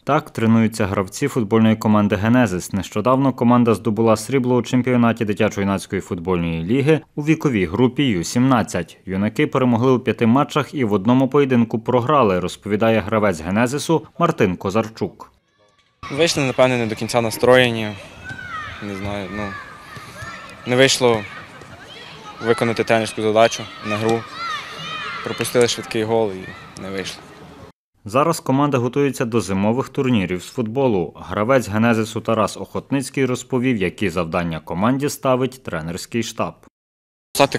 Так тренуються гравці футбольної команди «Генезис». Нещодавно команда здобула срібло у чемпіонаті дитячо-юнацької футбольної ліги у віковій групі Ю-17. Юнаки перемогли у 5 матчах і в одному поєдинку програли, розповідає гравець «Генезису» Мартин Козарчук. Вийшли, напевно, не до кінця настроєні. Не знаю, не вийшло виконати тренерську задачу на гру. Пропустили швидкий гол і не вийшло. Зараз команда готується до зимових турнірів з футболу. Гравець «Генезису» Тарас Охотницький розповів, які завдання команді ставить тренерський штаб. Стати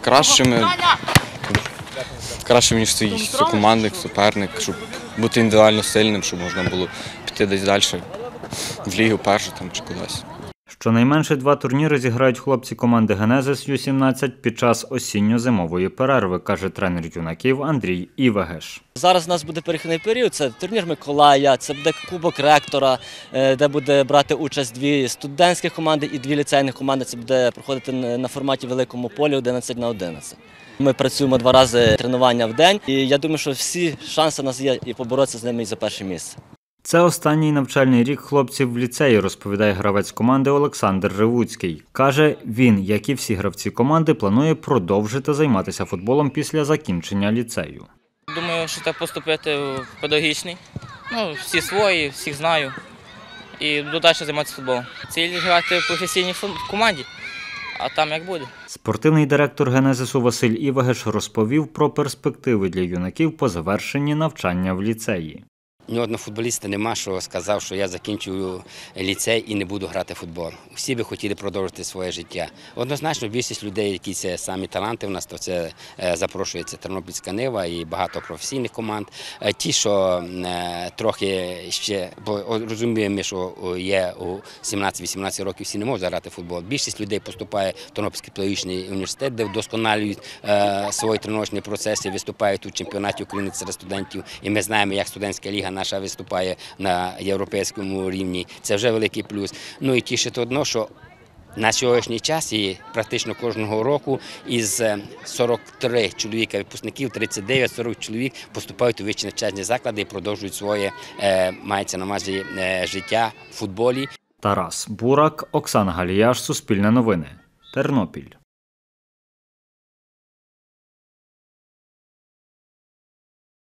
кращим, ніж свій сукомандник, суперник, щоб бути індивідуально сильним, щоб можна було піти десь далі, в лігу першу чи кудись. Щонайменше 2 турніри зіграють хлопці команди «Генезис» Ю-17 під час осінньо-зимової перерви, каже тренер юнаків Андрій Івегеш. Зараз у нас буде перехідний період, це турнір Миколая, це буде Кубок ректора, де буде брати участь 2 студентські команди і 2 ліцейні команди. Це буде проходити на форматі великому полі 11×11. Ми працюємо 2 рази тренування в день і я думаю, що всі шанси у нас є і поборотися з ними і за перше місце. Це останній навчальний рік хлопців в ліцеї, розповідає гравець команди Олександр Ривуцький. Каже, він, як і всі гравці команди, планує продовжити займатися футболом після закінчення ліцею. Думаю, що так поступити в педагогічний. Всі свої, всіх знаю. І буду далі займатися футболом. Ціль грати в професійній команді, а там як буде. Спортивний директор «Генезису» Василь Івегеш розповів про перспективи для юнаків по завершенні навчання в ліцеї. Ні одного футболіста нема, що сказав, що я закінчую ліцей і не буду грати в футбол. Всі би хотіли продовжити своє життя. Однозначно, більшість людей, які це самі таланти в нас, то це запрошується Тернопільська Нива і багато професійних команд. Ті, що трохи ще, бо розуміємо, що є у 17-18 років, всі не можуть грати в футбол. Більшість людей поступає в Тернопільський педагогічний університет, де вдосконалюють свої тренувальні процеси, виступають у чемпіонаті України серед студентів. І ми знаємо, як студентська ліга наша виступає на європейському рівні. Це вже великий плюс. І тішить одно, що на сьогоднішній час і практично кожного року із 43 чоловіка випускників, 39-40 чоловік поступають у вищі навчальні заклади і продовжують своє, мається на увазі, життя в футболі. Тарас Бурак, Оксана Галіяш, Суспільне новини, Тернопіль.